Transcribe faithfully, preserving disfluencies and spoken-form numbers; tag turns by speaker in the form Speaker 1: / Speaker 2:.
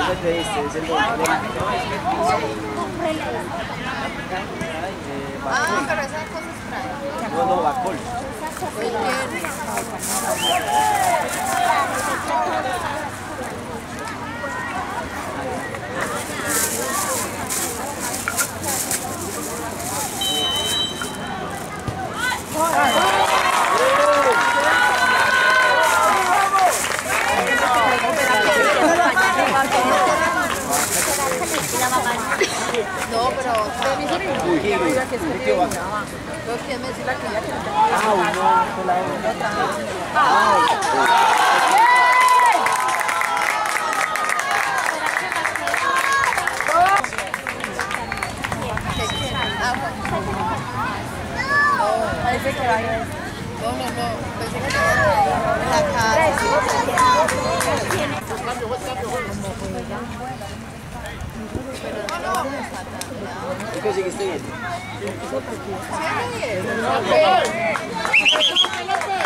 Speaker 1: Ese que dice, es el de...
Speaker 2: Ah, pero esas cosas traen.
Speaker 1: No, no, Bacol.
Speaker 2: No, pero...
Speaker 1: Uy, qué mira que se qué va.
Speaker 2: Yo quiero decir la que ya que
Speaker 1: Ah, no, la
Speaker 2: parece que vaya. No, no, no. Pensé que en la casa. Pero no vamos a tratar.
Speaker 1: ¿Qué conseguiste bien?
Speaker 2: Sí,